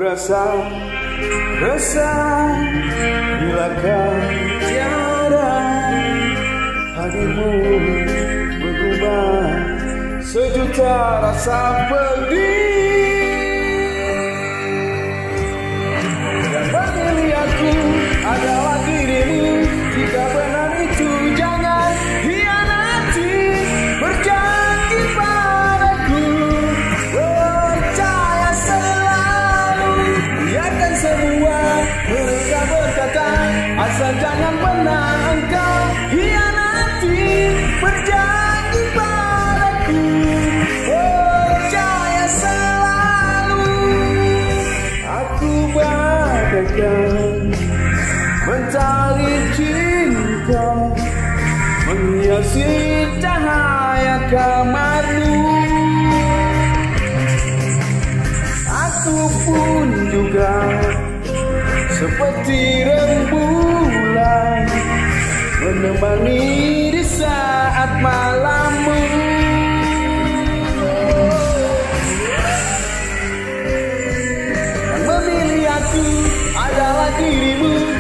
merasa resah bila kau tiada. Hadirmu mengubah sejuta rasa pedih. Yang memilih aku adalah dirimu. Jika benar itu jangan hianati. Berjanji padaku, percaya selalu. Biarkan semua mereka berkata, asal jangan pernah engkau hianati. Berjanji padaku, percaya selalu. Aku bagaikan mentari cinta menghiasi cahaya kamarmu. Aku pun juga seperti rembulan menemani di saat malammu. Yang memilih aku adalah dirimu.